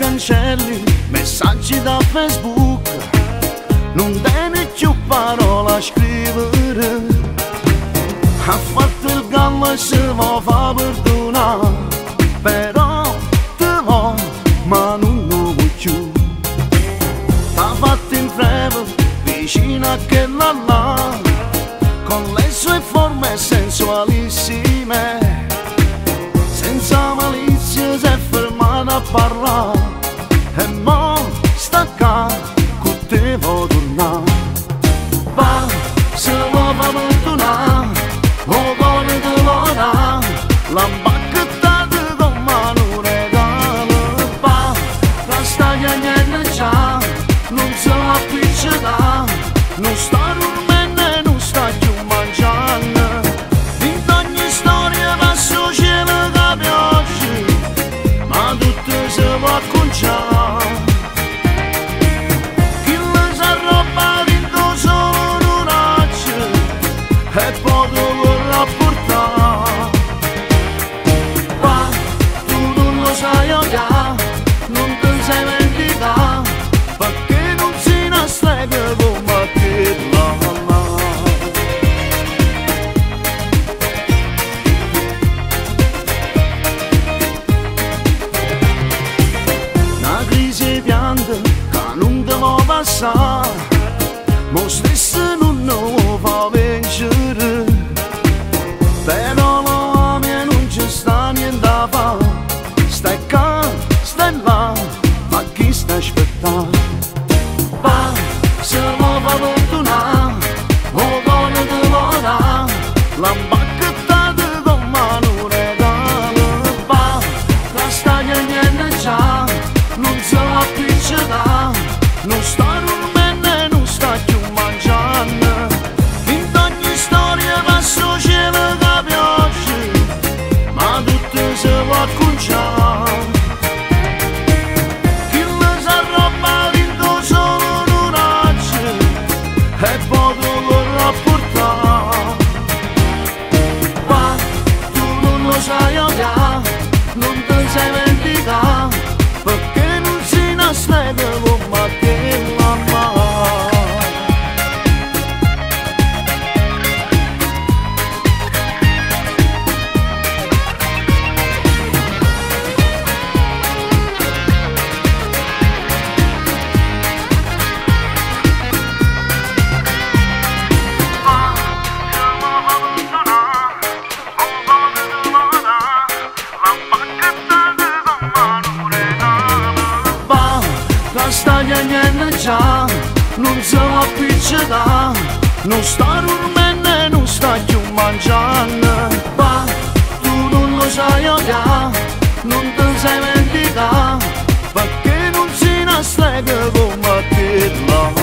cancelli messaggi da Facebook, non tieni più parola a scrivere. Ha fatto il gallo e se va fa perdonare, però te vo, ma non lo vuoi più. T'ha fatto in breve vicino a quella là, con le sue forme sensualissime, senza malizia si è fermata a parlare, e mo sta qua con te vuoi tornare. Va, se lo fa perdonare, o vuole te lo dà, la bacchettata con mano regalo. Va, la sta chiagnendo già, non se la appiccica, non sta dormendo e non sta più mangiando. In ogni storia passo cielo che pioggia, ma tutto si può acconciare. Chi le sa roba vinto solo un raggio, e poi te vorrà portare. Qua tu non lo sai odiare, non te sai vendicare, perché non si nasconde come te la. Una crisi pianta che non te può passare, ma stesso non lo fa vincere. Però lo ami e non ci sta niente da fare, stai qua, stai là, ma chi sta aspettando? Va, se lo fa perdonare, o vuole te lo dà, la bacchettata con mano regalo. Va, la sta chiagnendo già, non se la appiccica, non sta dormendo e non sta più mangiando. In ogni storia passo cielo che pioggia, ma tutto si può acconciare. Chi le sa roba vinto solo un raggio, e poi te vorrà portare. Va, tu non lo sai odiare, non te sai vendicare, perché non si nasconde come te la mano. La sta chiagnendo già, non se la appiccica, non sta dormendo e non sta più mangiando. Va, tu non lo sai odiare, non te sai vendicare, perché non si nasconde come te la.